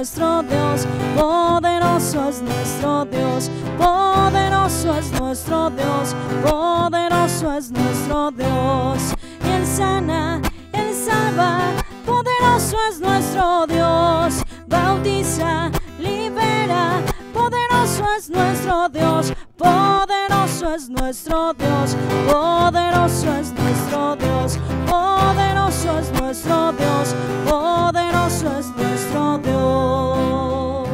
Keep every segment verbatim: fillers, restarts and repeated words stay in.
nuestro Dios, poderoso es nuestro Dios, poderoso es nuestro Dios, poderoso es nuestro Dios. Él sana, Él salva, poderoso es nuestro Dios, bautiza, libera, poderoso es nuestro Dios, poderoso es nuestro Dios, poderoso es nuestro Dios, poderoso es nuestro Dios, poderoso es nuestro Dios.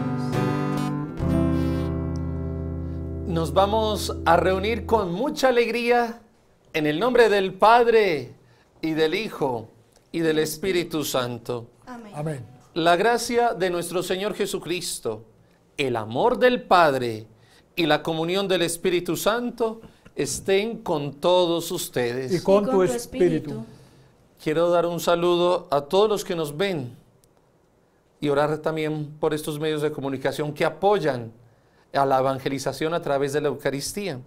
Nos vamos a reunir con mucha alegría en el nombre del Padre y del Hijo y del Espíritu Santo. Amén. Amén. La gracia de nuestro Señor Jesucristo, el amor del Padre y la comunión del Espíritu Santo estén con todos ustedes. Y con, Y con tu tu espíritu. espíritu. Quiero dar un saludo a todos los que nos ven y orar también por estos medios de comunicación que apoyan a la evangelización a través de la Eucaristía.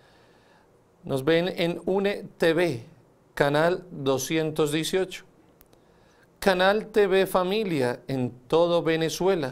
Nos ven en UNE T V, canal doscientos dieciocho. Canal T V Familia en todo Venezuela.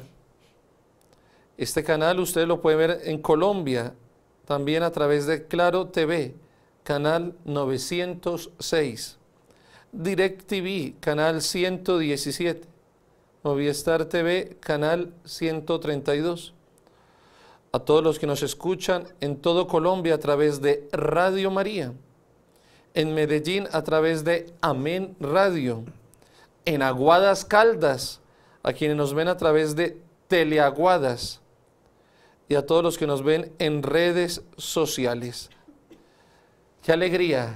Este canal usted lo puede ver en Colombia, también a través de Claro T V, canal novecientos seis. DirecTV, canal ciento diecisiete. Movistar T V, canal ciento treinta y dos. A todos los que nos escuchan en todo Colombia a través de Radio María. En Medellín a través de Amén Radio. En Aguadas Caldas, a quienes nos ven a través de Teleaguadas. Y a todos los que nos ven en redes sociales. ¡Qué alegría!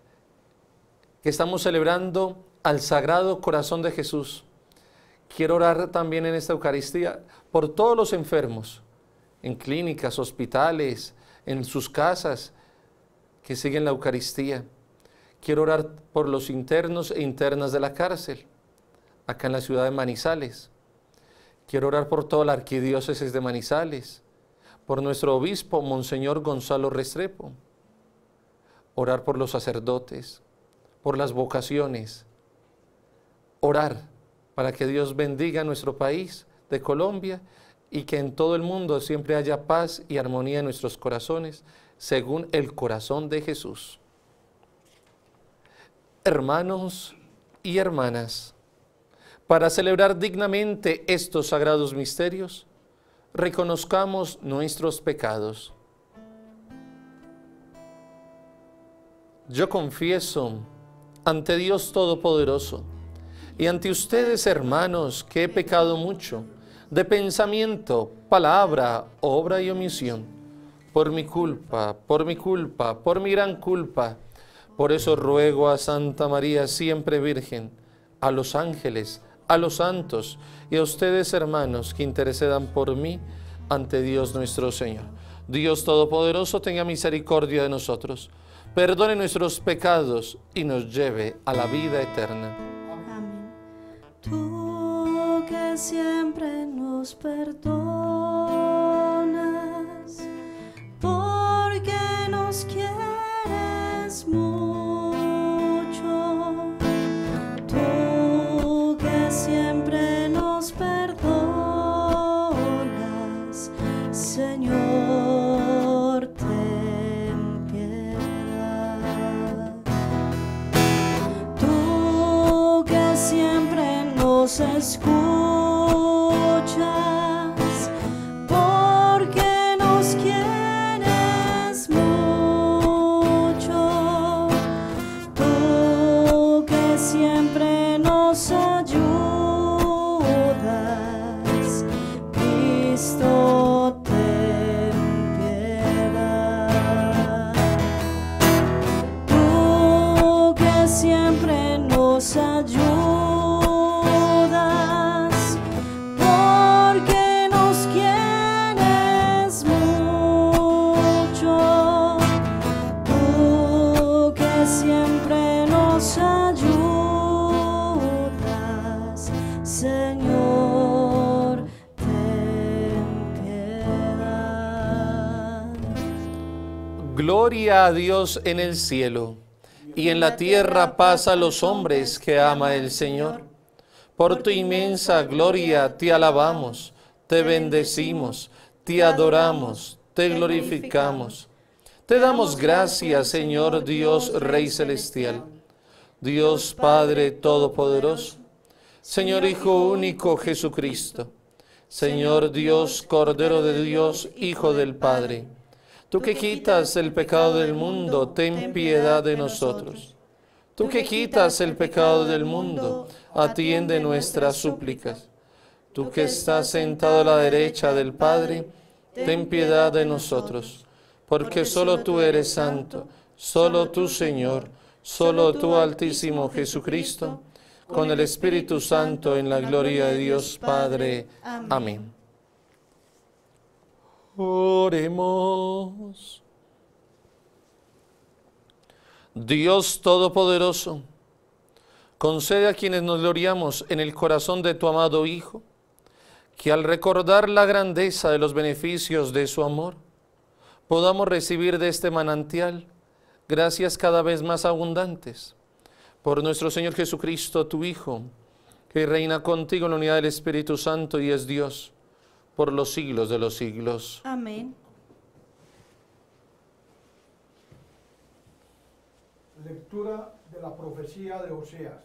Que estamos celebrando al Sagrado Corazón de Jesús. Quiero orar también en esta Eucaristía por todos los enfermos, en clínicas, hospitales, en sus casas, que siguen la Eucaristía. Quiero orar por los internos e internas de la cárcel, acá en la ciudad de Manizales. Quiero orar por toda la arquidiócesis de Manizales, por nuestro obispo, Monseñor Gonzalo Restrepo. Orar por los sacerdotes, por las vocaciones. Orar para que Dios bendiga nuestro país de Colombia y que en todo el mundo siempre haya paz y armonía en nuestros corazones, según el corazón de Jesús. Hermanos y hermanas, para celebrar dignamente estos sagrados misterios, reconozcamos nuestros pecados. Yo confieso ante Dios Todopoderoso y ante ustedes, hermanos, que he pecado mucho, de pensamiento, palabra, obra y omisión, por mi culpa, por mi culpa, por mi gran culpa. Por eso ruego a Santa María, siempre Virgen, a los ángeles, a los santos y a ustedes, hermanos, que intercedan por mí ante Dios nuestro Señor. Dios Todopoderoso tenga misericordia de nosotros, perdone nuestros pecados y nos lleve a la vida eterna. Amén. Tú que siempre nos perdonas, porque nos quieres mucho. Tú que siempre nos perdonas, Señor, ten piedad. Tú que siempre nos escuchas, porque nos quieres mucho. Tú que siempre nos ayudas, Cristo, ten piedad. Tú que siempre nos ayudas, porque nos quieres mucho. Tú que siempre nos ayudas, Señor, ten piedad. Gloria a Dios en el cielo, y en la tierra paz a los hombres que ama el Señor. Por tu inmensa gloria te alabamos, te bendecimos, te adoramos, te glorificamos. Te damos gracias, Señor Dios, Rey Celestial, Dios Padre Todopoderoso, Señor Hijo único Jesucristo, Señor Dios, Cordero de Dios, Hijo del Padre. Tú que quitas el pecado del mundo, ten piedad de nosotros. Tú que quitas el pecado del mundo, atiende nuestras súplicas. Tú que estás sentado a la derecha del Padre, ten piedad de nosotros. Porque solo tú eres santo, solo tú, Señor, solo tú, Altísimo Jesucristo, con el Espíritu Santo en la gloria de Dios Padre. Amén. Oremos. Dios Todopoderoso, concede a quienes nos gloriamos en el corazón de tu amado Hijo, que al recordar la grandeza de los beneficios de su amor, podamos recibir de este manantial gracias cada vez más abundantes. Por nuestro Señor Jesucristo, tu Hijo, que reina contigo en la unidad del Espíritu Santo y es Dios, por los siglos de los siglos. Amén. Lectura de la profecía de Oseas.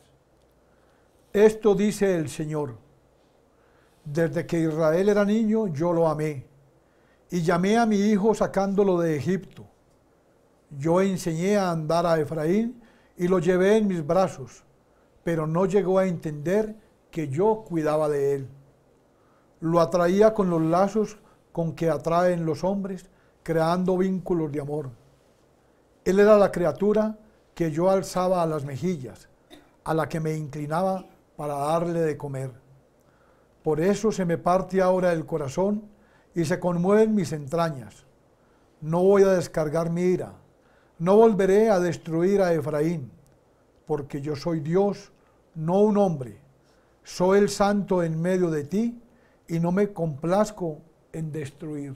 Esto dice el Señor: desde que Israel era niño, yo lo amé, y llamé a mi hijo sacándolo de Egipto. Yo enseñé a andar a Efraín y lo llevé en mis brazos, pero no llegó a entender que yo cuidaba de él. Lo atraía con los lazos con que atraen los hombres, creando vínculos de amor. Él era la criatura que yo alzaba a las mejillas, a la que me inclinaba para darle de comer. Por eso se me parte ahora el corazón y se conmueven mis entrañas. No voy a descargar mi ira, no volveré a destruir a Efraín, porque yo soy Dios, no un hombre. Soy el santo en medio de ti y no me complazco en destruir.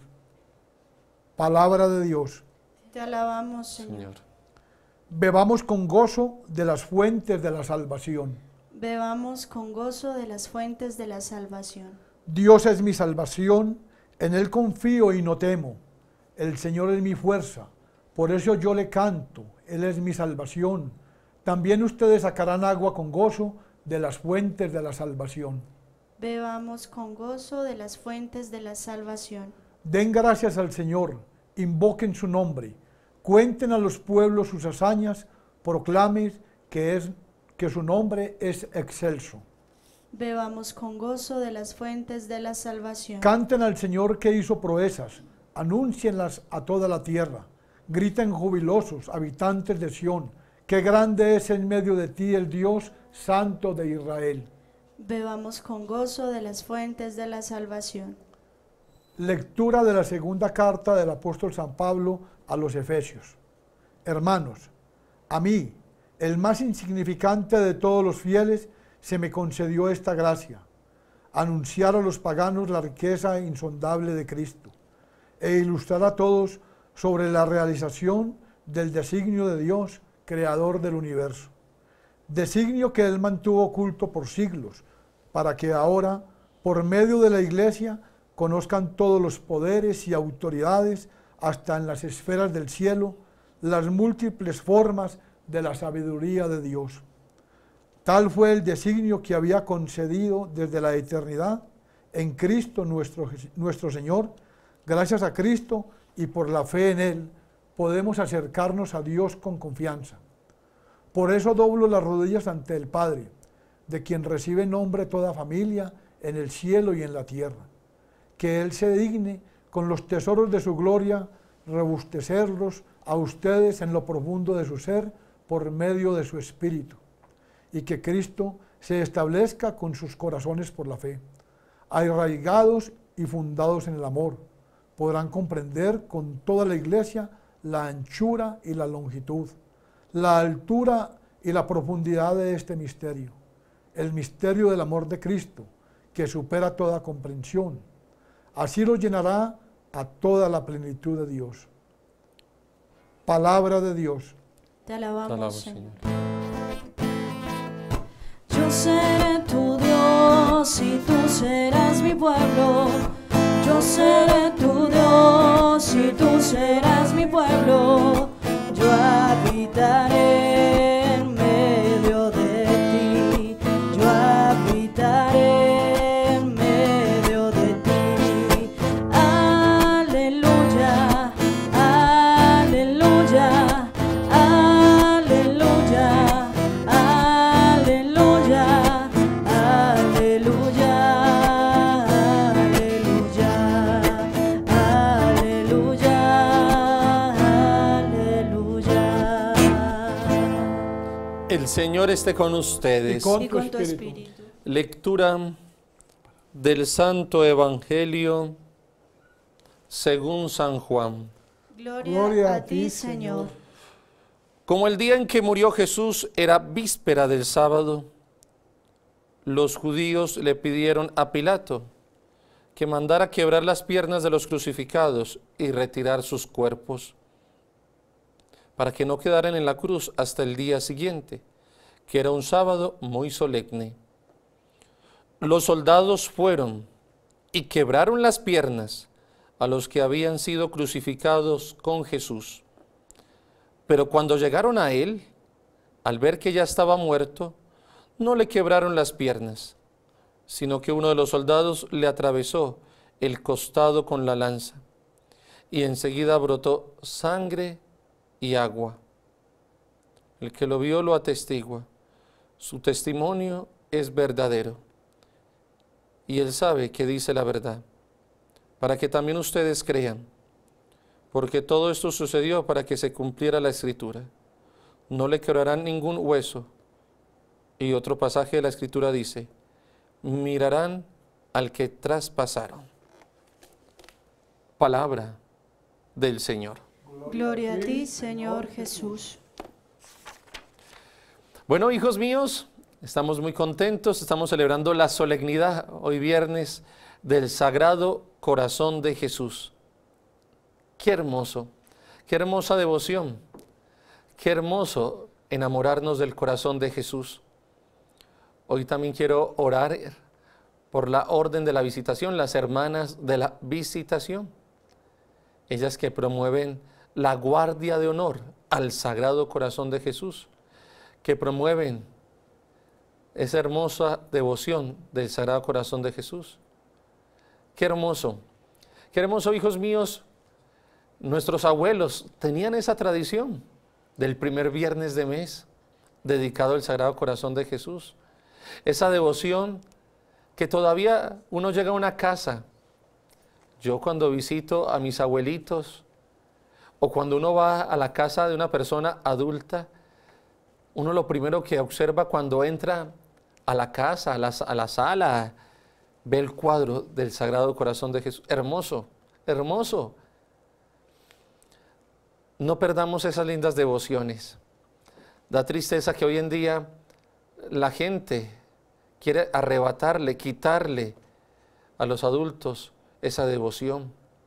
Palabra de Dios. Te alabamos, Señor. Señor. Bebamos con gozo de las fuentes de la salvación. Bebamos con gozo de las fuentes de la salvación. Dios es mi salvación, en Él confío y no temo. El Señor es mi fuerza, por eso yo le canto, Él es mi salvación. También ustedes sacarán agua con gozo de las fuentes de la salvación. Bebamos con gozo de las fuentes de la salvación. Den gracias al Señor, invoquen su nombre, cuenten a los pueblos sus hazañas, proclamen que, es, que su nombre es excelso. Bebamos con gozo de las fuentes de la salvación. Canten al Señor que hizo proezas, anúncienlas a toda la tierra. Griten jubilosos, habitantes de Sión, qué grande es en medio de ti el Dios santo de Israel. Bebamos con gozo de las fuentes de la salvación. Lectura de la segunda carta del apóstol San Pablo a los Efesios. Hermanos, a mí, el más insignificante de todos los fieles, se me concedió esta gracia: anunciar a los paganos la riqueza insondable de Cristo e ilustrar a todos sobre la realización del designio de Dios, creador del universo. Designio que Él mantuvo oculto por siglos, para que ahora, por medio de la Iglesia, conozcan todos los poderes y autoridades, hasta en las esferas del cielo, las múltiples formas de la sabiduría de Dios. Tal fue el designio que había concedido desde la eternidad en Cristo nuestro, nuestro Señor. Gracias a Cristo y por la fe en Él, podemos acercarnos a Dios con confianza. Por eso doblo las rodillas ante el Padre, de quien recibe nombre toda familia en el cielo y en la tierra. Que Él se digne con los tesoros de su gloria robustecerlos a ustedes en lo profundo de su ser por medio de su Espíritu, y que Cristo se establezca con sus corazones por la fe. Arraigados y fundados en el amor, podrán comprender con toda la Iglesia la anchura y la longitud, la altura y la profundidad de este misterio, el misterio del amor de Cristo, que supera toda comprensión. Así los llenará a toda la plenitud de Dios. Palabra de Dios. Te alabamos, Te alabo, Señor. Señor. Yo seré tu Dios. Dios y tú serás mi pueblo. Yo seré tu Dios y tú serás mi pueblo. Yo habitaré en medio de ti. Yo habitaré en medio de ti. Aleluya, aleluya, aleluya, aleluya, aleluya, aleluya, aleluya, aleluya. El Señor esté con Y ustedes. con Y tu con tu espíritu. espíritu. Lectura del Santo Evangelio según San Juan. Gloria, Gloria a ti, Señor. Como el día en que murió Jesús era víspera del sábado, los judíos le pidieron a Pilato que mandara quebrar las piernas de los crucificados y retirar sus cuerpos, para que no quedaran en la cruz hasta el día siguiente, que era un sábado muy solemne. Los soldados fueron y quebraron las piernas a los que habían sido crucificados con Jesús. Pero cuando llegaron a él, al ver que ya estaba muerto, no le quebraron las piernas, sino que uno de los soldados le atravesó el costado con la lanza, y enseguida brotó sangre y agua. El que lo vio lo atestigua. Su testimonio es verdadero, y él sabe que dice la verdad, para que también ustedes crean, porque todo esto sucedió para que se cumpliera la Escritura. No le quebrarán ningún hueso. Y otro pasaje de la Escritura dice, mirarán al que traspasaron. Palabra del Señor. Gloria a ti, Señor Jesús. Bueno, hijos míos, estamos muy contentos, estamos celebrando la solemnidad hoy viernes del Sagrado Corazón de Jesús. Qué hermoso, qué hermosa devoción, qué hermoso enamorarnos del corazón de Jesús. Hoy también quiero orar por la orden de la visitación, las hermanas de la visitación, ellas que promueven la guardia de honor al Sagrado Corazón de Jesús, que promueven esa hermosa devoción del Sagrado Corazón de Jesús. Qué hermoso, qué hermoso, hijos míos. Nuestros abuelos tenían esa tradición del primer viernes de mes dedicado al Sagrado Corazón de Jesús. Esa devoción que todavía uno llega a una casa. Yo cuando visito a mis abuelitos o cuando uno va a la casa de una persona adulta, uno lo primero que observa cuando entra a la casa, a la, a la sala, ve el cuadro del Sagrado Corazón de Jesús. Hermoso, hermoso. No perdamos esas lindas devociones. Da tristeza que hoy en día la gente quiere arrebatarle, quitarle a los adultos esa devoción.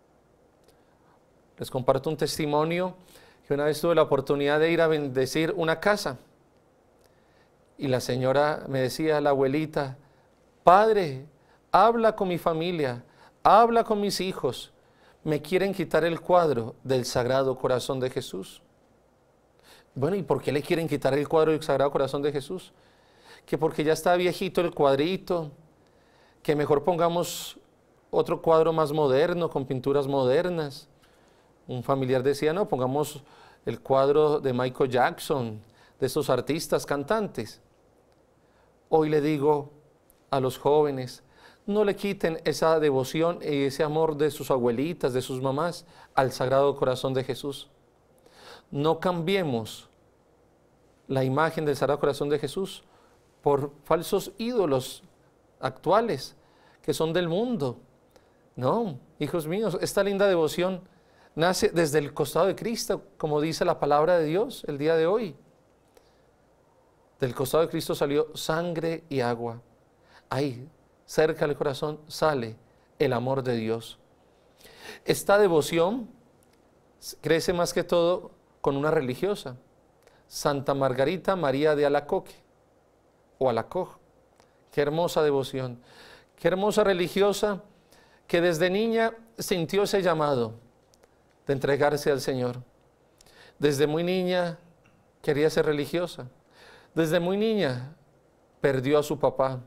Les comparto un testimonio que una vez tuve la oportunidad de ir a bendecir una casa. Y la señora me decía, la abuelita, padre, habla con mi familia, habla con mis hijos. Me quieren quitar el cuadro del Sagrado Corazón de Jesús. Bueno, ¿y por qué le quieren quitar el cuadro del Sagrado Corazón de Jesús? Que porque ya está viejito el cuadrito, que mejor pongamos otro cuadro más moderno, con pinturas modernas. Un familiar decía, no, pongamos el cuadro de Michael Jackson, de esos artistas cantantes. Hoy le digo a los jóvenes, no le quiten esa devoción y ese amor de sus abuelitas, de sus mamás, al Sagrado Corazón de Jesús. No cambiemos la imagen del Sagrado Corazón de Jesús por falsos ídolos actuales que son del mundo. No, hijos míos, esta linda devoción nace desde el costado de Cristo, como dice la palabra de Dios el día de hoy. Del costado de Cristo salió sangre y agua. Ahí, cerca del corazón, sale el amor de Dios. Esta devoción crece más que todo con una religiosa, Santa Margarita María de Alacoque, o Alacoque, Qué hermosa devoción, qué hermosa religiosa que desde niña sintió ese llamado de entregarse al Señor. Desde muy niña quería ser religiosa. Desde muy niña perdió a su papá.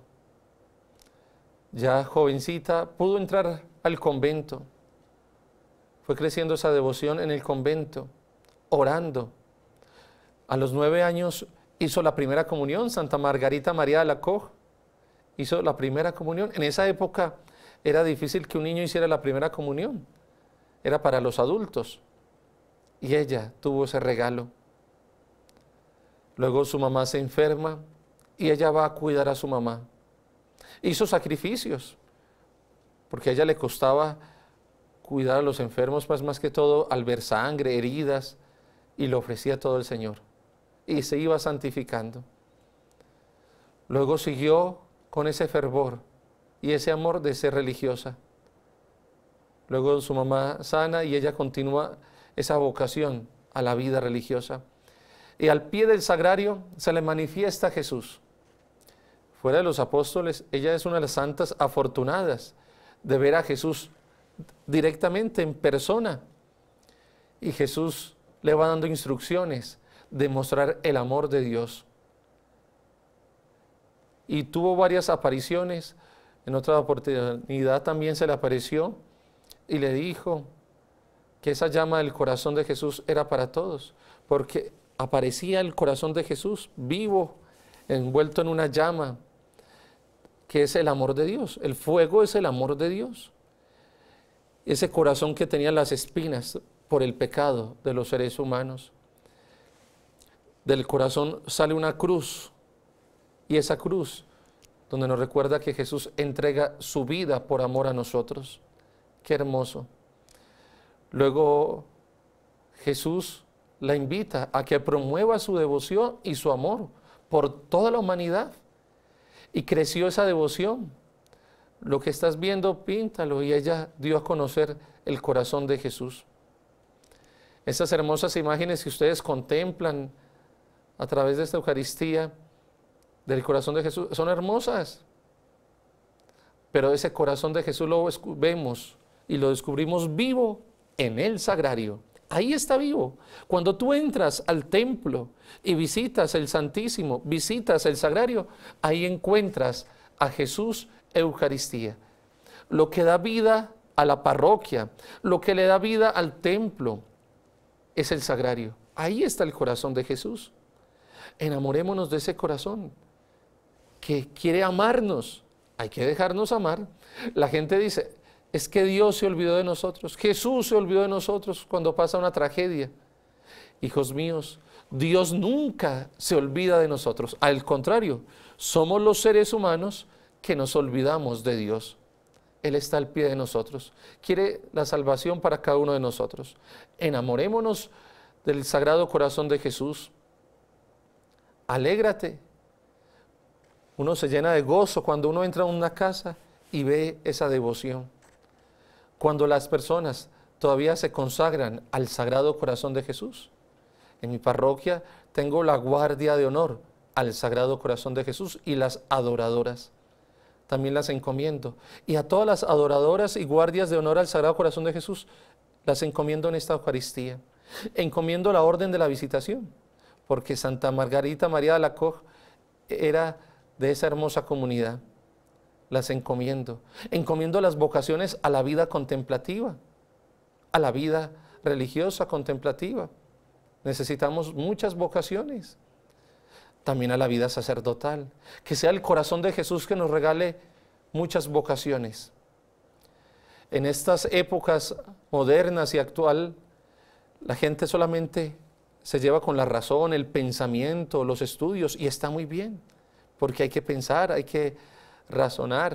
Ya jovencita pudo entrar al convento. Fue creciendo esa devoción en el convento, orando. A los nueve años hizo la primera comunión. Santa Margarita María de Alacoque hizo la primera comunión. En esa época era difícil que un niño hiciera la primera comunión. Era para los adultos. Y ella tuvo ese regalo. Luego su mamá se enferma y ella va a cuidar a su mamá. Hizo sacrificios, porque a ella le costaba cuidar a los enfermos, pues más que todo al ver sangre, heridas, y le ofrecía todo el Señor. Y se iba santificando. Luego siguió con ese fervor y ese amor de ser religiosa. Luego su mamá sana y ella continúa esa vocación a la vida religiosa. Y al pie del sagrario se le manifiesta Jesús. Fuera de los apóstoles, ella es una de las santas afortunadas de ver a Jesús directamente en persona. Y Jesús le va dando instrucciones de mostrar el amor de Dios. Y tuvo varias apariciones. En otra oportunidad también se le apareció y le dijo que esa llama del corazón de Jesús era para todos, porque aparecía el corazón de Jesús vivo, envuelto en una llama, que es el amor de Dios. El fuego es el amor de Dios. Ese corazón que tenía las espinas por el pecado de los seres humanos. Del corazón sale una cruz, y esa cruz donde nos recuerda que Jesús entrega su vida por amor a nosotros. Qué hermoso. Luego Jesús la invita a que promueva su devoción y su amor por toda la humanidad. Y creció esa devoción. Lo que estás viendo, píntalo. Y ella dio a conocer el corazón de Jesús. Esas hermosas imágenes que ustedes contemplan a través de esta Eucaristía del corazón de Jesús son hermosas. Pero ese corazón de Jesús lo vemos y lo descubrimos vivo en el sagrario. Ahí está vivo. Cuando tú entras al templo y visitas el Santísimo, visitas el sagrario, ahí encuentras a Jesús Eucaristía. Lo que da vida a la parroquia, lo que le da vida al templo, es el sagrario. Ahí está el corazón de Jesús. Enamorémonos de ese corazón que quiere amarnos. Hay que dejarnos amar. La gente dice, es que Dios se olvidó de nosotros. Jesús se olvidó de nosotros cuando pasa una tragedia. Hijos míos, Dios nunca se olvida de nosotros. Al contrario, somos los seres humanos que nos olvidamos de Dios. Él está al pie de nosotros. Quiere la salvación para cada uno de nosotros. Enamorémonos del Sagrado Corazón de Jesús. Alégrate. Uno se llena de gozo cuando uno entra a una casa y ve esa devoción. Cuando las personas todavía se consagran al Sagrado Corazón de Jesús. En mi parroquia tengo la guardia de honor al Sagrado Corazón de Jesús y las adoradoras. También las encomiendo. Y a todas las adoradoras y guardias de honor al Sagrado Corazón de Jesús, las encomiendo en esta Eucaristía. Encomiendo la orden de la visitación, porque Santa Margarita María de Alacoque era de esa hermosa comunidad. Las encomiendo. Encomiendo las vocaciones a la vida contemplativa, a la vida religiosa contemplativa. Necesitamos muchas vocaciones. También a la vida sacerdotal. Que sea el corazón de Jesús que nos regale muchas vocaciones. En estas épocas modernas y actual, la gente solamente se lleva con la razón, el pensamiento, los estudios, y está muy bien, porque hay que pensar, hay que razonar,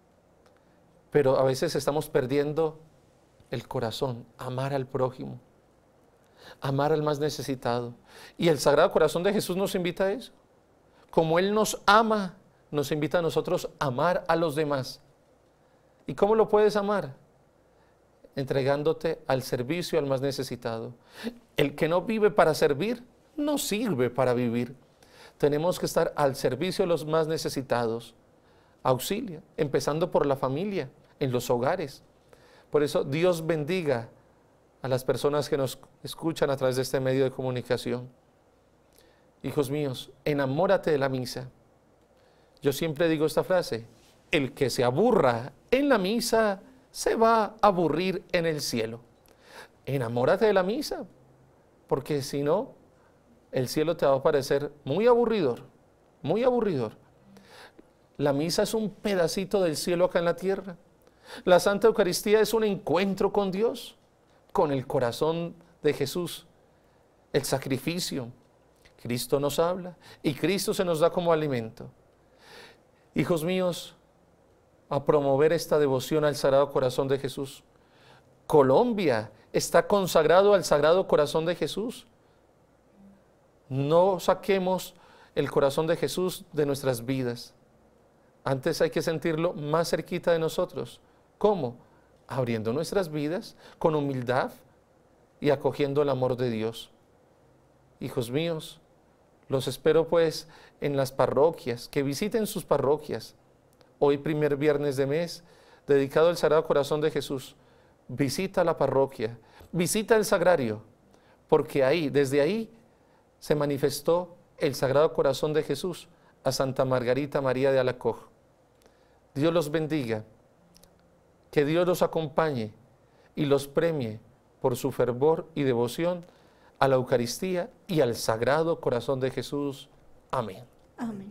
pero a veces estamos perdiendo el corazón, amar al prójimo, amar al más necesitado. Y el Sagrado Corazón de Jesús nos invita a eso. Como Él nos ama, nos invita a nosotros a amar a los demás. ¿Y cómo lo puedes amar? Entregándote al servicio al más necesitado. El que no vive para servir, no sirve para vivir. Tenemos que estar al servicio de los más necesitados, auxilia, empezando por la familia, en los hogares. Por eso Dios bendiga a las personas que nos escuchan a través de este medio de comunicación. Hijos míos, enamórate de la misa. Yo siempre digo esta frase: el que se aburra en la misa se va a aburrir en el cielo. Enamórate de la misa, porque si no, el cielo te va a parecer muy aburridor, muy aburridor. La misa es un pedacito del cielo acá en la tierra. La Santa Eucaristía es un encuentro con Dios, con el corazón de Jesús, el sacrificio. Cristo nos habla y Cristo se nos da como alimento. Hijos míos, a promover esta devoción al Sagrado Corazón de Jesús. Colombia está consagrado al Sagrado Corazón de Jesús. No saquemos el corazón de Jesús de nuestras vidas. Antes hay que sentirlo más cerquita de nosotros. ¿Cómo? Abriendo nuestras vidas con humildad y acogiendo el amor de Dios. Hijos míos, los espero pues en las parroquias, que visiten sus parroquias. Hoy, primer viernes de mes, dedicado al Sagrado Corazón de Jesús. Visita la parroquia, visita el sagrario, porque ahí, desde ahí, se manifestó el Sagrado Corazón de Jesús a Santa Margarita María de Alacoque. Dios los bendiga, que Dios los acompañe y los premie por su fervor y devoción a la Eucaristía y al Sagrado Corazón de Jesús. Amén. Amén.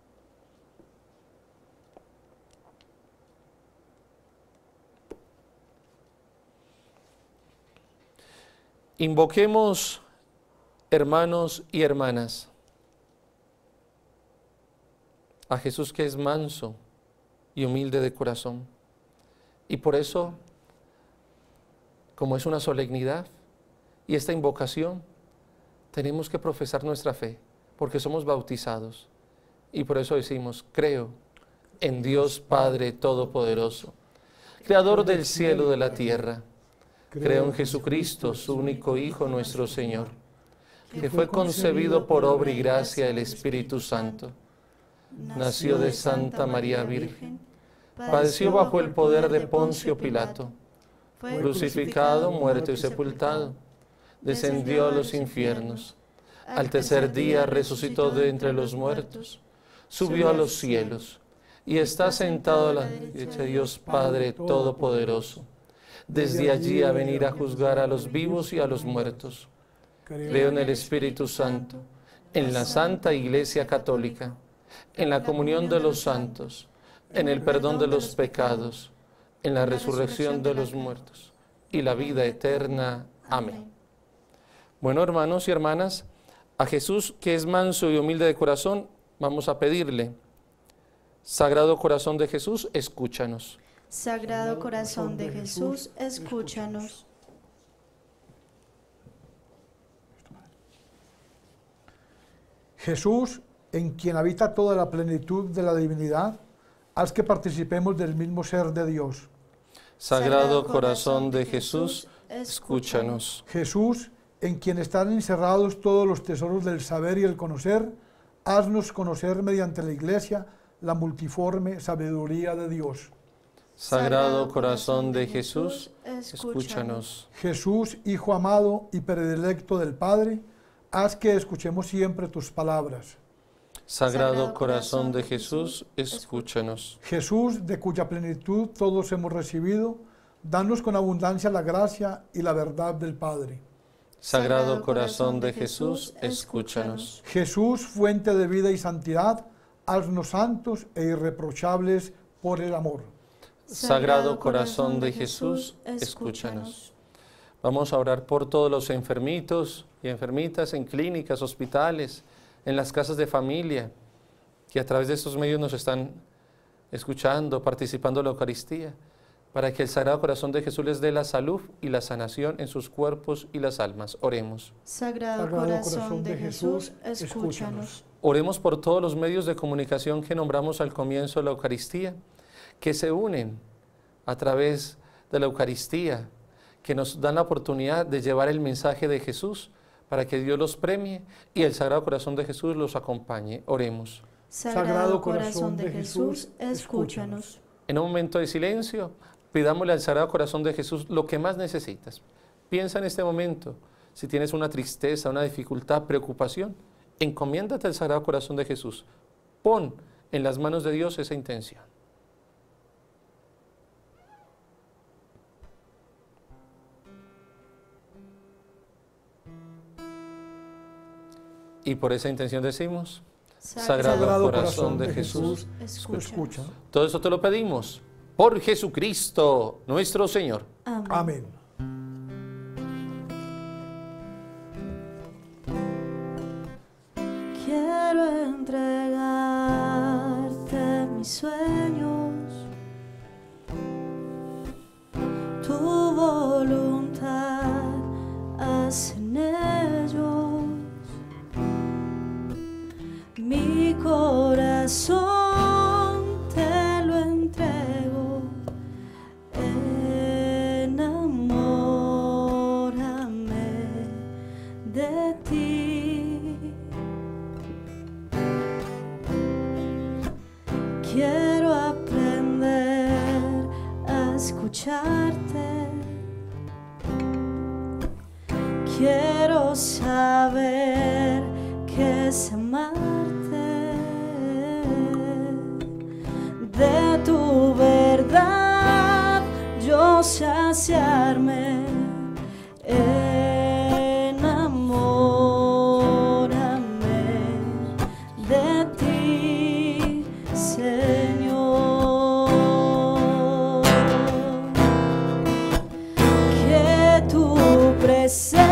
Invoquemos, hermanos y hermanas, a Jesús, que es manso y humilde de corazón. Y por eso, como es una solemnidad y esta invocación, tenemos que profesar nuestra fe, porque somos bautizados. Y por eso decimos: creo en Dios Padre Todopoderoso, Creador del cielo y de la tierra. Creo en Jesucristo, su único Hijo, nuestro Señor, que fue concebido por obra y gracia del Espíritu Santo. Nació de Santa María Virgen, padeció bajo el poder de Poncio Pilato, fue crucificado, muerto y sepultado, descendió a los infiernos, al tercer día resucitó de entre los muertos, subió a los cielos y está sentado a la derecha de Dios Padre Todopoderoso. Desde allí a venir a juzgar a los vivos y a los muertos. Creo en el Espíritu Santo, en la Santa Iglesia Católica, en la comunión de los santos, en el perdón de los pecados, en la resurrección de los muertos y la vida eterna. Amén. Bueno, hermanos y hermanas, a Jesús, que es manso y humilde de corazón, vamos a pedirle: Sagrado Corazón de Jesús, escúchanos. Sagrado Corazón de Jesús, escúchanos. Jesús, en quien habita toda la plenitud de la divinidad, haz que participemos del mismo ser de Dios. Sagrado Corazón de Jesús, escúchanos. Jesús, en quien están encerrados todos los tesoros del saber y el conocer, haznos conocer mediante la Iglesia la multiforme sabiduría de Dios. Sagrado Corazón de Jesús, escúchanos. Jesús, Hijo amado y predilecto del Padre, haz que escuchemos siempre tus palabras. Sagrado Corazón de Jesús, escúchanos. Jesús, de cuya plenitud todos hemos recibido, danos con abundancia la gracia y la verdad del Padre. Sagrado Corazón de Jesús, escúchanos. Jesús, fuente de vida y santidad, haznos santos e irreprochables por el amor. Sagrado Corazón de Jesús, escúchanos. Vamos a orar por todos los enfermitos y enfermitas en clínicas, hospitales, en las casas de familia, que a través de estos medios nos están escuchando, participando en la Eucaristía, para que el Sagrado Corazón de Jesús les dé la salud y la sanación en sus cuerpos y las almas. Oremos. Sagrado, Sagrado Corazón, Corazón de Jesús, escúchanos. Oremos por todos los medios de comunicación que nombramos al comienzo de la Eucaristía, que se unen a través de la Eucaristía, que nos dan la oportunidad de llevar el mensaje de Jesús para que Dios los premie y el Sagrado Corazón de Jesús los acompañe. Oremos. Sagrado Corazón de Jesús, escúchanos. En un momento de silencio, pidámosle al Sagrado Corazón de Jesús lo que más necesitas. Piensa en este momento, si tienes una tristeza, una dificultad, preocupación, encomiéndate al Sagrado Corazón de Jesús. Pon en las manos de Dios esa intención. Y por esa intención decimos, Sagrado, Sagrado Corazón, Corazón de Jesús, Jesús escucha. Todo eso te lo pedimos por Jesucristo nuestro Señor. Amén. Amén. Quiero entregarte mis sueños, tu voluntad haz en ellos. Mi corazón te lo entrego, enamórame de ti. Quiero aprender a escucharte, quiero saber qué es amarte. De tu verdad yo saciarme, enamórame de ti, Señor. Que tu presencia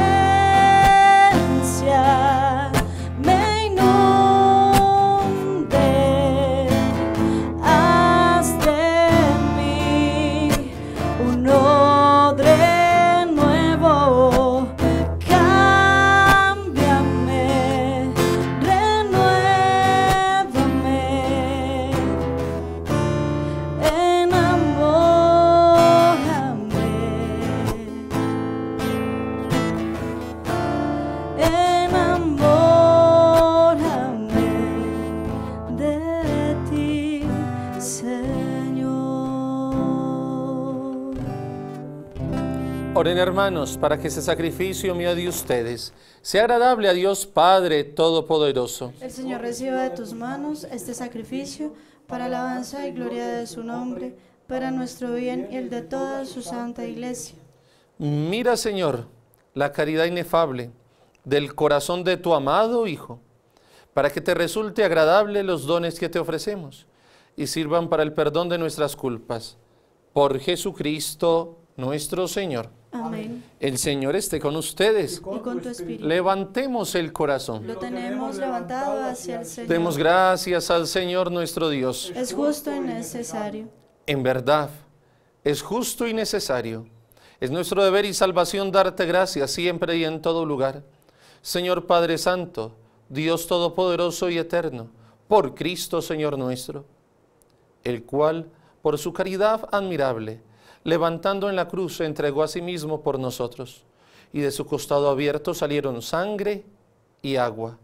Oren, hermanos, para que ese sacrificio mío de ustedes sea agradable a Dios Padre Todopoderoso. El Señor reciba de tus manos este sacrificio para alabanza y gloria de su nombre, para nuestro bien y el de toda su santa iglesia. Mira, Señor, la caridad inefable del corazón de tu amado Hijo, para que te resulte agradable los dones que te ofrecemos y sirvan para el perdón de nuestras culpas. Por Jesucristo nuestro Señor. Amén. El Señor esté con ustedes. Y con tu espíritu. Levantemos el corazón. Lo tenemos levantado hacia el Señor. Demos gracias al Señor nuestro Dios. Es justo y necesario. En verdad, es justo y necesario. Es nuestro deber y salvación darte gracias siempre y en todo lugar. Señor Padre Santo, Dios Todopoderoso y Eterno, por Cristo Señor nuestro, el cual, por su caridad admirable, levantando en la cruz, se entregó a sí mismo por nosotros, y de su costado abierto salieron sangre y agua,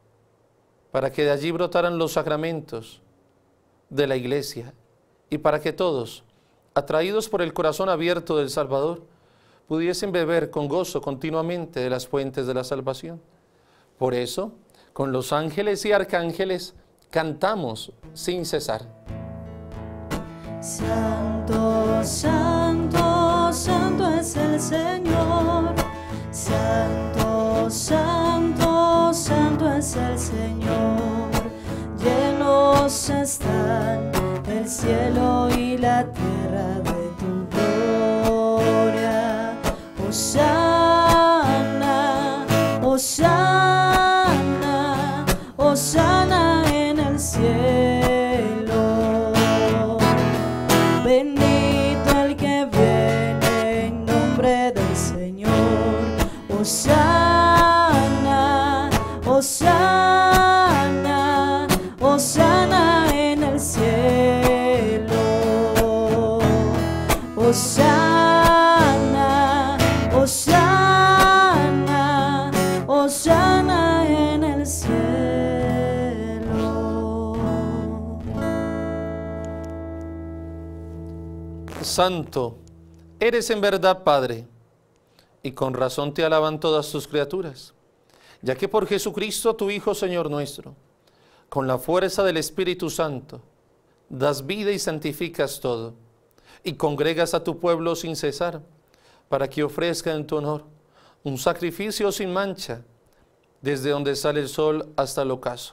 para que de allí brotaran los sacramentos de la Iglesia, y para que todos, atraídos por el corazón abierto del Salvador, pudiesen beber con gozo continuamente de las fuentes de la salvación. Por eso, con los ángeles y arcángeles, cantamos sin cesar. Santo, santo, santo es el Señor. Santo, santo, santo es el Señor. Llenos están el cielo y la tierra de tu gloria. Hosana, hosana, hosana en el cielo. Bendito el que viene en nombre del Señor. Hosana, hosana, hosana en el cielo. Hosana, hosana, hosana en el cielo. santo, eres en verdad Padre, y con razón te alaban todas tus criaturas, ya que por Jesucristo tu Hijo, Señor nuestro, con la fuerza del Espíritu Santo, das vida y santificas todo, y congregas a tu pueblo sin cesar, para que ofrezca en tu honor un sacrificio sin mancha, desde donde sale el sol hasta el ocaso.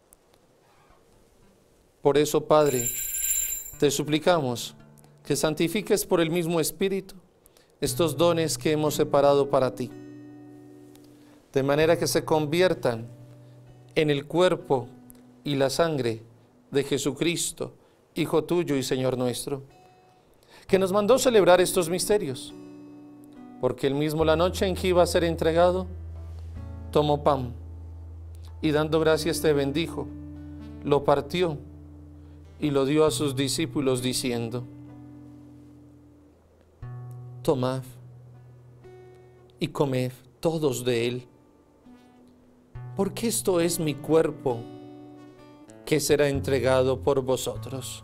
Por eso, Padre, te suplicamos que santifiques por el mismo Espíritu estos dones que hemos separado para ti, de manera que se conviertan en el cuerpo y la sangre de Jesucristo, Hijo tuyo y Señor nuestro, que nos mandó celebrar estos misterios, porque él mismo la noche en que iba a ser entregado, tomó pan y dando gracias te bendijo, lo partió y lo dio a sus discípulos diciendo: tomad y comed todos de él, porque esto es mi cuerpo que será entregado por vosotros.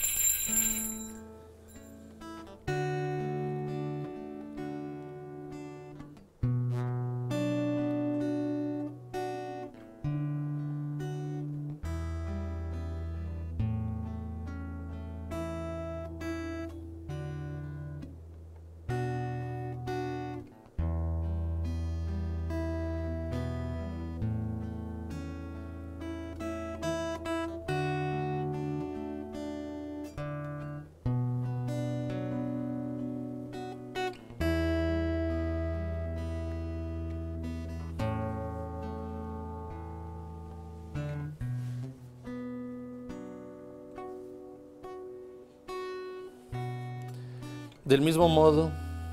Del mismo modo,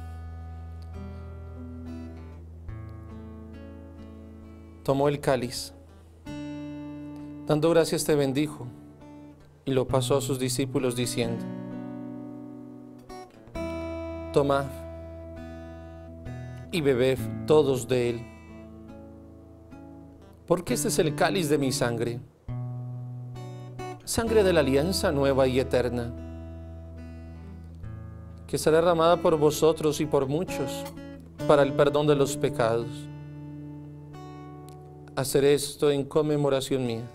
tomó el cáliz, dando gracias te bendijo, y lo pasó a sus discípulos diciendo: tomad y bebed todos de él, porque este es el cáliz de mi sangre, sangre de la alianza nueva y eterna, que será derramada por vosotros y por muchos para el perdón de los pecados. Hacer esto en conmemoración mía.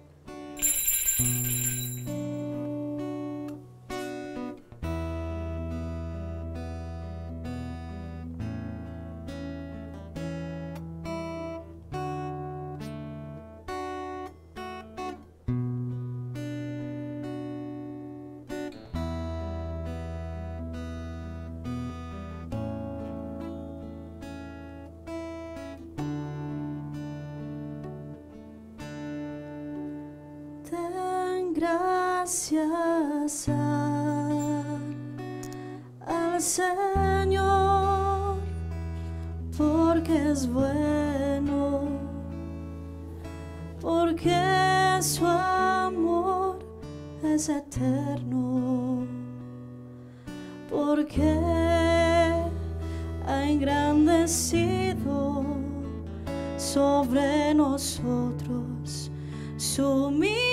Gracias al, al Señor, porque es bueno, porque su amor es eterno, porque ha engrandecido sobre nosotros su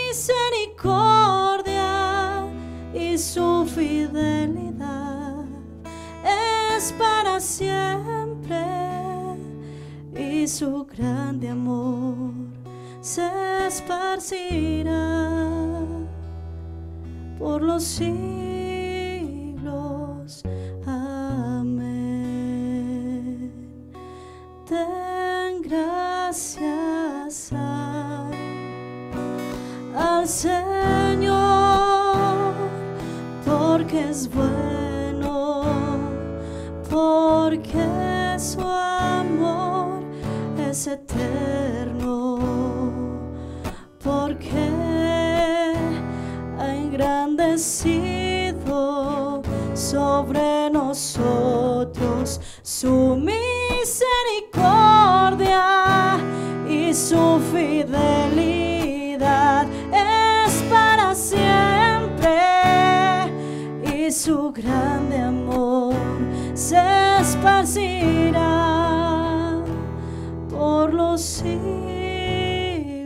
misericordia y su fidelidad es para siempre, y su grande amor se esparcirá por los siglos. Amén. Den gracias a al Señor, porque es bueno, porque su amor es eterno, porque ha engrandecido sobre nosotros su misericordia y su fidelidad es para siempre, y su grande amor se esparcirá por los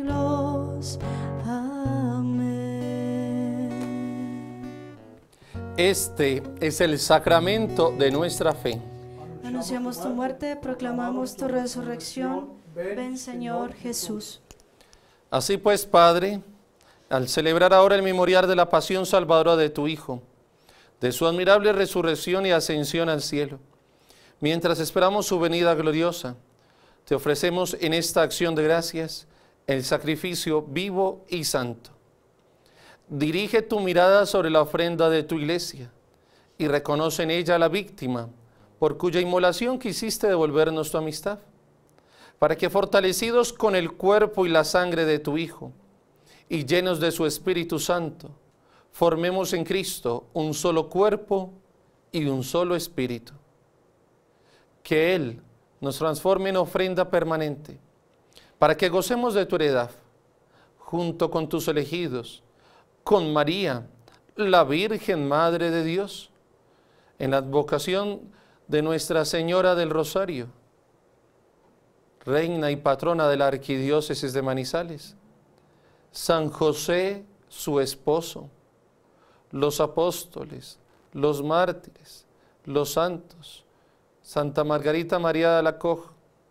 siglos. Amén. Este es el sacramento de nuestra fe. Anunciamos tu muerte, proclamamos tu resurrección. Ven, Señor Jesús. Así pues, Padre, al celebrar ahora el memorial de la pasión salvadora de tu Hijo, de su admirable resurrección y ascensión al cielo, mientras esperamos su venida gloriosa, te ofrecemos en esta acción de gracias el sacrificio vivo y santo. Dirige tu mirada sobre la ofrenda de tu iglesia y reconoce en ella a la víctima por cuya inmolación quisiste devolvernos tu amistad, para que fortalecidos con el cuerpo y la sangre de tu Hijo y llenos de su Espíritu Santo, formemos en Cristo un solo cuerpo y un solo espíritu. Que Él nos transforme en ofrenda permanente, para que gocemos de tu heredad, junto con tus elegidos, con María, la Virgen Madre de Dios, en la advocación de Nuestra Señora del Rosario, Reina y Patrona de la Arquidiócesis de Manizales, San José, su esposo, los apóstoles, los mártires, los santos, Santa Margarita María de Alacoque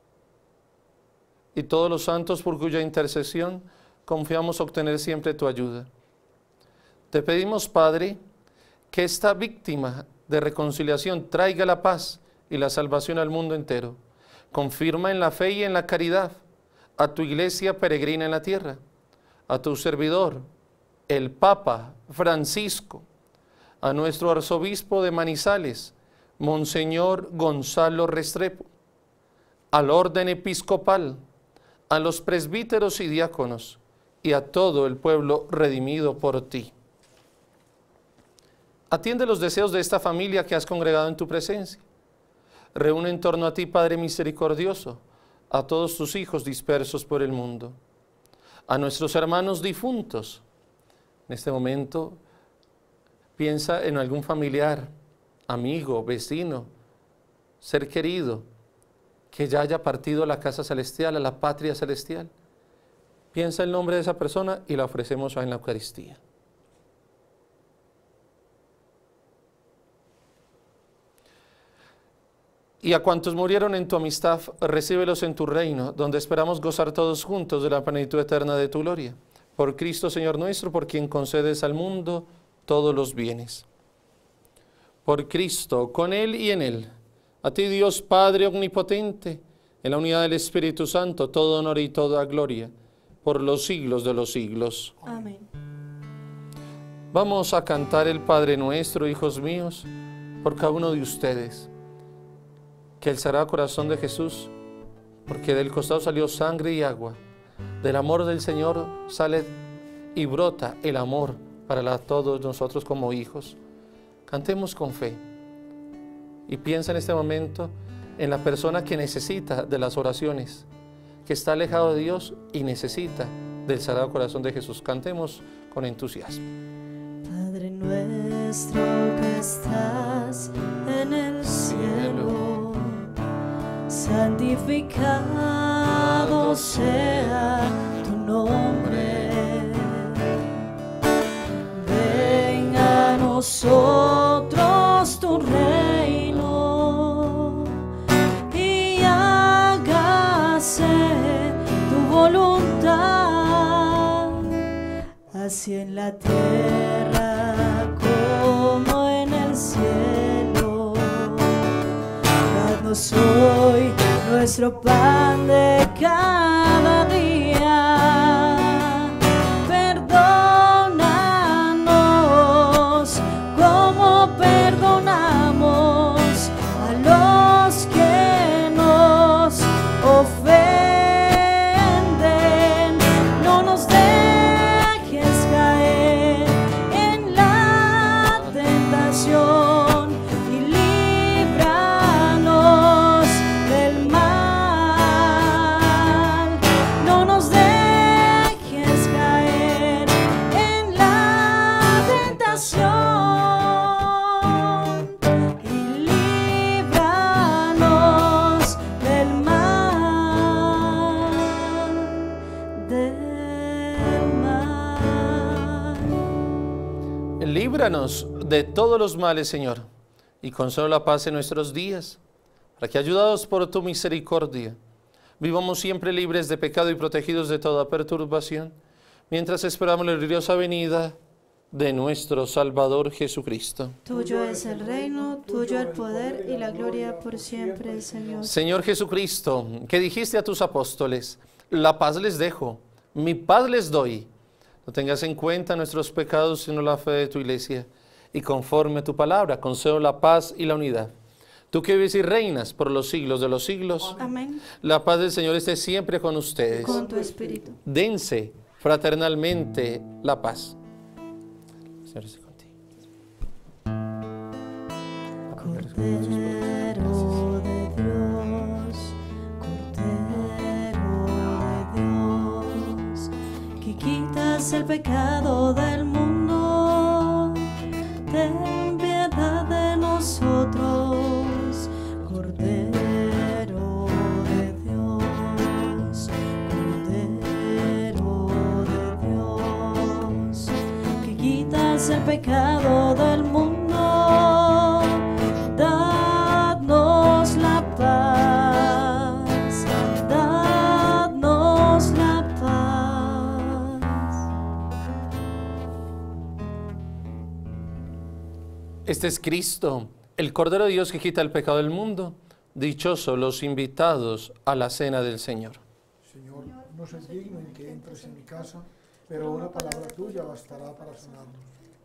y todos los santos por cuya intercesión confiamos obtener siempre tu ayuda. Te pedimos, Padre, que esta víctima de reconciliación traiga la paz y la salvación al mundo entero. Confirma en la fe y en la caridad a tu iglesia peregrina en la tierra, a tu servidor, el Papa Francisco, a nuestro arzobispo de Manizales, Monseñor Gonzalo Restrepo, al orden episcopal, a los presbíteros y diáconos, y a todo el pueblo redimido por ti. Atiende los deseos de esta familia que has congregado en tu presencia. Reúne en torno a ti, Padre misericordioso, a todos tus hijos dispersos por el mundo. A nuestros hermanos difuntos. En este momento, piensa en algún familiar, amigo, vecino, ser querido, que ya haya partido a la casa celestial, a la patria celestial. Piensa el nombre de esa persona y la ofrecemos en la Eucaristía. Y a cuantos murieron en tu amistad, recíbelos en tu reino, donde esperamos gozar todos juntos de la plenitud eterna de tu gloria. Por Cristo Señor nuestro, por quien concedes al mundo todos los bienes. Por Cristo, con Él y en Él, a ti Dios Padre omnipotente, en la unidad del Espíritu Santo, todo honor y toda gloria, por los siglos de los siglos. Amén. Vamos a cantar el Padre Nuestro, hijos míos, por cada uno de ustedes. Que el Sagrado Corazón de Jesús, porque del costado salió sangre y agua, del amor del Señor sale y brota el amor para la, todos nosotros como hijos. Cantemos con fe y piensa en este momento en la persona que necesita de las oraciones, que está alejado de Dios y necesita del Sagrado Corazón de Jesús. Cantemos con entusiasmo. Padre nuestro que estás en el cielo, santificado sea tu nombre. Venga a nosotros tu reino y hágase tu voluntad, así en la tierra como en el cielo. Danos hoy nuestro pan de cada día. Perdónanos como perdonamos a los que nos ofenden. No nos dejes caer en la tentación y líbranos del mal. No nos dejes caer en la tentación y líbranos del mal, del mal. Líbranos de todos los males, Señor, y concédenos la paz en nuestros días, para que, ayudados por tu misericordia, vivamos siempre libres de pecado y protegidos de toda perturbación, mientras esperamos la gloriosa venida de nuestro Salvador Jesucristo. Tuyo es el reino, tuyo el poder y la gloria por siempre, Señor. Señor Jesucristo, que dijiste a tus apóstoles, la paz les dejo, mi paz les doy. No tengas en cuenta nuestros pecados, sino la fe de tu iglesia, y conforme a tu palabra, concedo la paz y la unidad. Tú que vives y reinas por los siglos de los siglos. Amén. La paz del Señor esté siempre con ustedes. Con tu espíritu. Dense fraternalmente la paz. Señor esté contigo. Cordero de Dios, Cordero de Dios, que quitas el pecado del mundo, ten piedad de nosotros. Cordero de Dios, Cordero de Dios, que quitas el pecado del mundo, dadnos la paz, dadnos la paz. Este es Cristo, el Cordero de Dios que quita el pecado del mundo. Dichosos los invitados a la cena del Señor. Señor, no soy digno en que entres en mi casa, pero una palabra tuya bastará para sanarnos.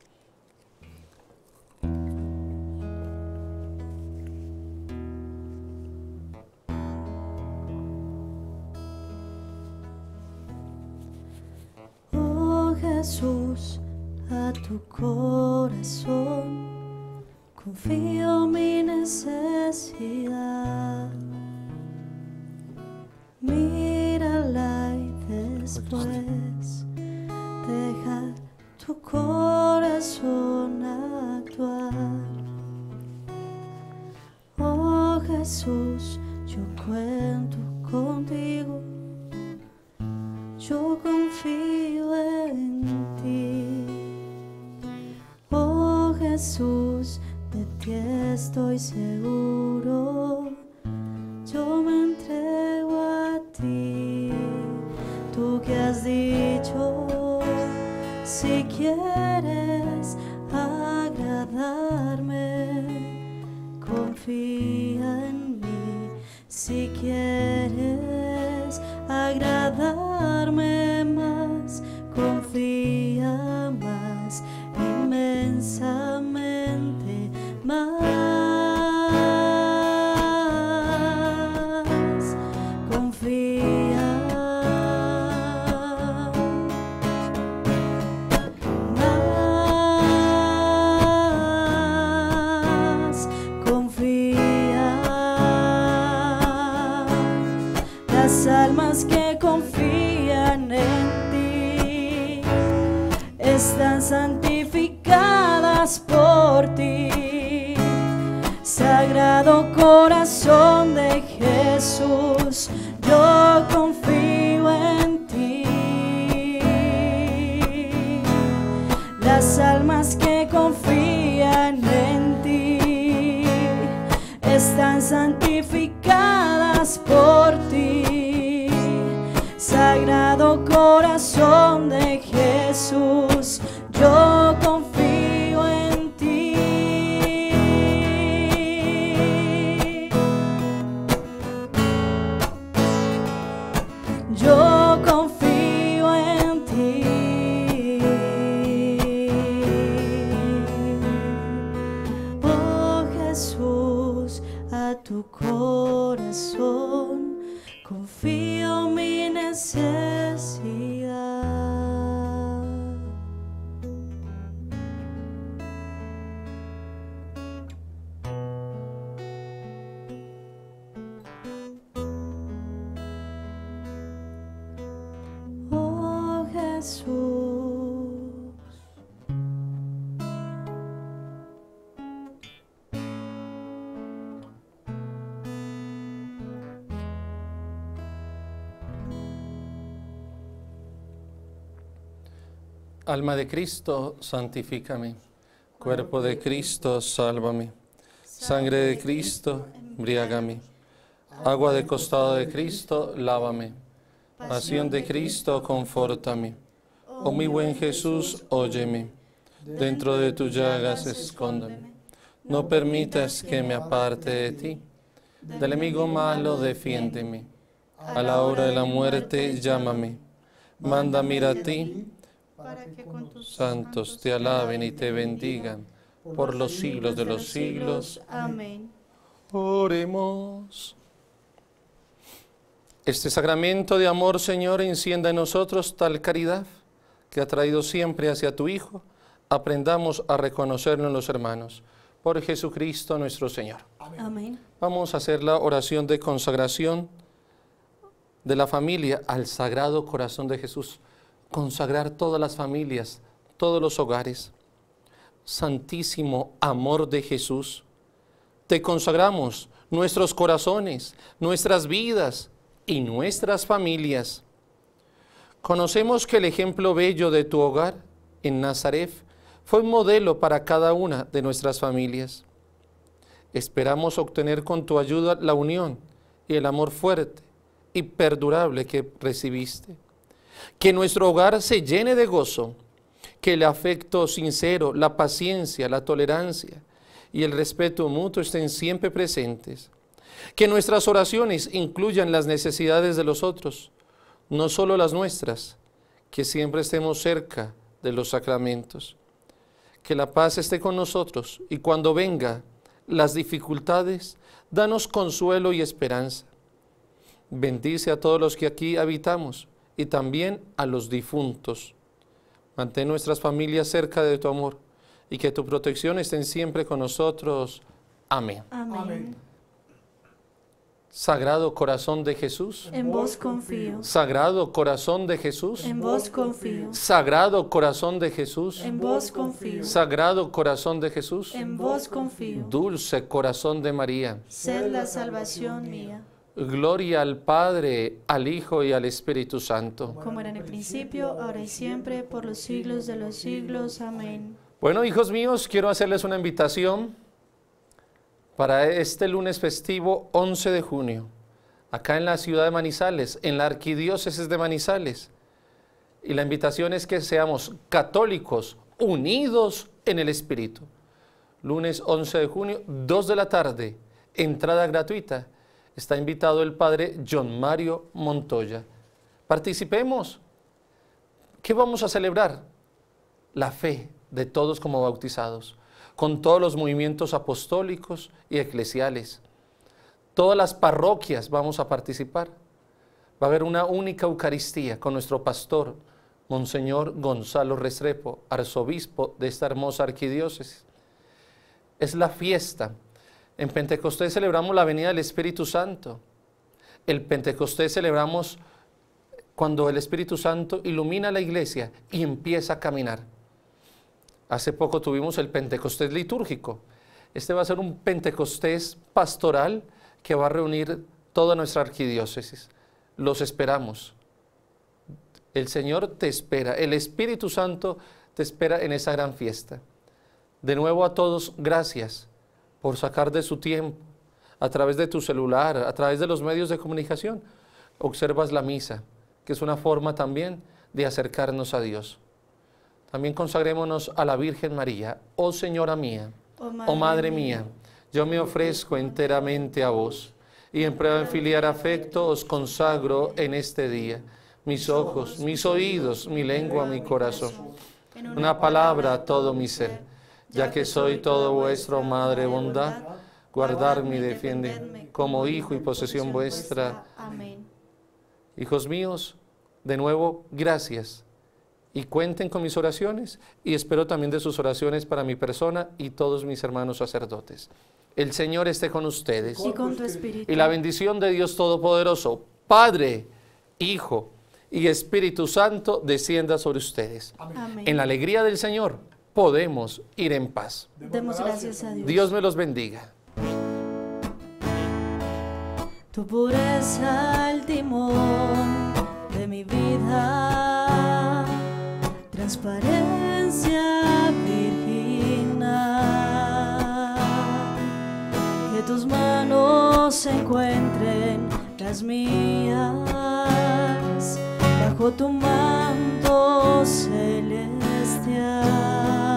Oh Jesús, a tu corazón confío mi necesidad. Mírala y después deja tu corazón actuar. Oh Jesús, yo cuento contigo, yo confío en ti. Oh Jesús, de ti estoy seguro, yo me entrego a ti. Tú que has dicho, si quieres agradarme, confía en mí. Si quieres agradarme más, confía más, inmensamente más, confía más, confía. Las almas que confían en ti están santificadas por ti. Sagrado corazón de Jesús, yo confío en ti. Las almas que confían en ti están santificadas por ti. Sagrado corazón de Jesús, yo confío en ti. Yo confío en ti. Oh Jesús, a tu corazón confío mi necesidad. Oh Jesús, Alma de Cristo, santifícame. Cuerpo de Cristo, sálvame. Sangre de Cristo, embriágame. Agua de costado de Cristo, lávame. Pasión de Cristo, confórtame. Oh mi buen Jesús, óyeme. Dentro de tus llagas, escóndeme. No permitas que me aparte de ti. Del enemigo malo, defiéndeme. A la hora de la muerte, llámame. Mándame ir a ti, para que con tus santos te alaben y te bendigan por los siglos de los siglos. Amén. Oremos. Este sacramento de amor, Señor, encienda en nosotros tal caridad que ha traído siempre hacia tu Hijo. Aprendamos a reconocerlo en los hermanos. Por Jesucristo nuestro Señor. Amén. Vamos a hacer la oración de consagración de la familia al Sagrado Corazón de Jesús. Consagrar todas las familias, todos los hogares. Santísimo amor de Jesús, te consagramos nuestros corazones, nuestras vidas y nuestras familias. Conocemos que el ejemplo bello de tu hogar en Nazaret fue un modelo para cada una de nuestras familias. Esperamos obtener con tu ayuda la unión y el amor fuerte y perdurable que recibiste. Que nuestro hogar se llene de gozo, que el afecto sincero, la paciencia, la tolerancia y el respeto mutuo estén siempre presentes. Que nuestras oraciones incluyan las necesidades de los otros, no solo las nuestras, que siempre estemos cerca de los sacramentos. Que la paz esté con nosotros y cuando venga las dificultades, danos consuelo y esperanza. Bendice a todos los que aquí habitamos y también a los difuntos. Mantén nuestras familias cerca de tu amor y que tu protección esté siempre con nosotros. Amén. Amén. Amén. Sagrado Corazón de Jesús. En vos confío. Sagrado Corazón de Jesús. En vos confío. Sagrado Corazón de Jesús. En vos confío. Sagrado Corazón de Jesús. En vos confío. Dulce Corazón de María. Sed la salvación mía. Gloria al Padre, al Hijo y al Espíritu Santo. Como era en el principio, ahora y siempre, por los siglos de los siglos. Amén. Bueno, hijos míos, quiero hacerles una invitación para este lunes festivo once de junio, acá en la ciudad de Manizales, en la arquidiócesis de Manizales. Y la invitación es que seamos católicos, unidos en el Espíritu. Lunes once de junio, dos de la tarde, entrada gratuita. Está invitado el padre John Mario Montoya. Participemos. ¿Qué vamos a celebrar? La fe de todos como bautizados, con todos los movimientos apostólicos y eclesiales. Todas las parroquias vamos a participar. Va a haber una única Eucaristía con nuestro pastor, Monseñor Gonzalo Restrepo, arzobispo de esta hermosa arquidiócesis. Es la fiesta. En Pentecostés celebramos la venida del Espíritu Santo. El Pentecostés celebramos cuando el Espíritu Santo ilumina la iglesia y empieza a caminar. Hace poco tuvimos el Pentecostés litúrgico. Este va a ser un Pentecostés pastoral que va a reunir toda nuestra arquidiócesis. Los esperamos. El Señor te espera. El Espíritu Santo te espera en esa gran fiesta. De nuevo a todos, gracias por sacar de su tiempo, a través de tu celular, a través de los medios de comunicación, observas la misa, que es una forma también de acercarnos a Dios. También consagrémonos a la Virgen María. Oh Señora mía, Oh Madre, oh Madre mía, yo me ofrezco enteramente a vos, y en prueba de filial afecto os consagro en este día, mis ojos, mis oídos, mi lengua, mi corazón, una palabra, todo mi ser. Ya que soy todo vuestro, Madre bondad, guardarme y defenderme como hijo y posesión vuestra. Amén. Hijos míos, de nuevo, gracias. Y cuenten con mis oraciones y espero también de sus oraciones para mi persona y todos mis hermanos sacerdotes. El Señor esté con ustedes. Y con tu espíritu. Y la bendición de Dios Todopoderoso, Padre, Hijo y Espíritu Santo, descienda sobre ustedes. Amén. En la alegría del Señor podemos ir en paz. Demos gracias a Dios. Dios me los bendiga. Tu pureza, el timón de mi vida, transparencia virginal. tus manos se encuentren las mías, bajo tu manto celestial.